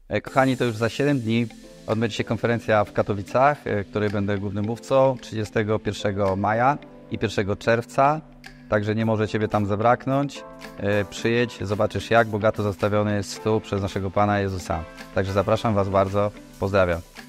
Kochani, to już za 7 dni odbędzie się konferencja w Katowicach, której będę głównym mówcą 31 maja i 1 czerwca. Także nie może Ciebie tam zabraknąć. Przyjedź, zobaczysz, jak bogato zastawiony jest stół przez naszego Pana Jezusa. Także zapraszam Was bardzo. Pozdrawiam.